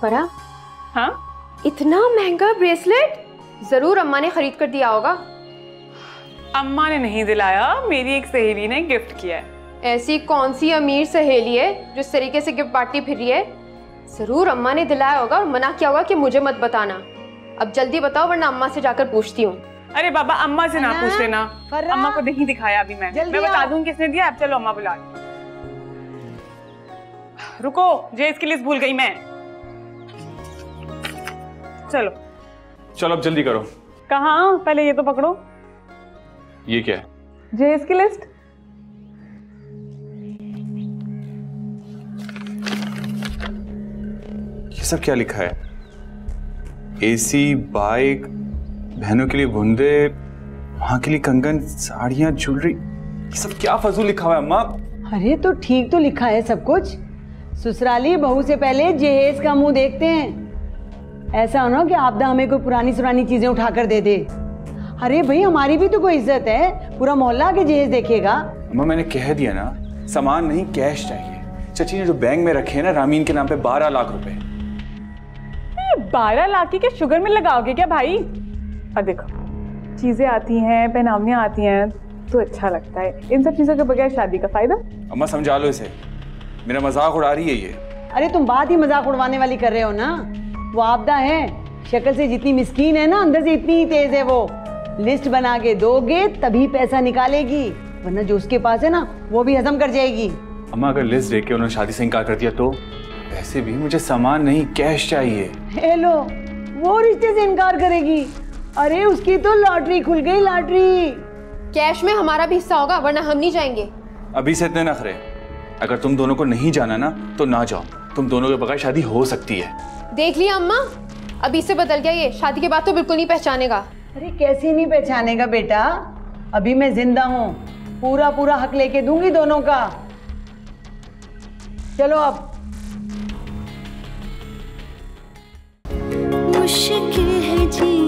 फरा, हाँ? इतना महंगा ब्रेसलेट जरूर अम्मा ने खरीद कर दिया होगा। अम्मा ने नहीं दिलाया, मेरी एक सहेली ने गिफ्ट किया है। ऐसी कौन सी अमीर सहेली है जो इस तरीके से गिफ्ट बांटती फिर रही है? जरूर अम्मा ने दिलाया होगा और मना किया होगा कि मुझे मत बताना। अब जल्दी बताओ वरना अम्मा से जाकर पूछती हूँ। अरे बाबा, अम्मा से ना पूछ लेना, अम्मा को नहीं दिखाया अभी मैं बता दूंगी किसने दिया। अब चलो अम्मा बुला लो। रुको, जेज की लिस्ट भूल गई मैं। चलो चलो अब जल्दी करो। कहाँ, पहले ये तो पकड़ो। ये क्या है? जेज की लिस्ट। ये सब क्या लिखा है? एसी, बाइक, बहनों के लिए बूंदे, वहां के लिए कंगन, साड़ियां, ज्वेलरी, ये सब क्या फजूल लिखा हुआ है अम्मा? अरे तो ठीक तो लिखा है सब कुछ। ससुराली बहू से पहले जहेज का मुंह देखते हैं। ऐसा हो ना कि आपदा हमें कोई पुरानी चीजें उठाकर दे दे। अरे भाई, हमारी भी तो कोई इज्जत है, पूरा मोहल्ला के जहेज देखेगा। अम्मा मैंने कह दिया ना, सामान नहीं कैश चाहिए। चाची ने जो बैंक में रखे हैं ना रामीन के नाम पे 12 लाख रुपए। 12 लाख की क्या शुगर में लगाओगे क्या भाई? और देखो, चीजें आती हैं, पहनावनियां आती हैं तो अच्छा लगता है। इन सब चीजों के बगैर शादी का फायदा? अम्मा समझा लो इसे, मेरा मजाक उड़ा रही है ये। अरे तुम बात ही मजाक उड़वाने वाली कर रहे हो ना। वो आपदा है, शक्ल से जितनी मिस्कीन है ना, अंदर से इतनी ही तेज है वो। लिस्ट बना के दोगे तभी पैसा निकालेगी, वरना जो उसके पास है ना वो भी हजम कर जाएगी। अम्मा अगर लिस्ट देके उन्होंने शादी से इनकार कर दिया तो? वैसे भी मुझे सामान नहीं कैश चाहिए। हेलो, वो रिश्ते से इनकार करेगी? अरे उसकी तो लॉटरी खुल गई, लॉटरी। कैश में हमारा भी हिस्सा होगा वरना हम नहीं जाएंगे। अभी से इतने नखरे, अगर तुम दोनों को नहीं जाना ना तो ना जाओ। तुम दोनों के बगैर शादी हो सकती है। देख लिया अम्मा, अभी से बदल गया ये। शादी के बाद तो बिल्कुल नहीं पहचानेगा। अरे कैसे नहीं पहचानेगा बेटा, अभी मैं जिंदा हूँ, पूरा पूरा हक लेके दूंगी दोनों का। चलो अब। मुश्किल है जी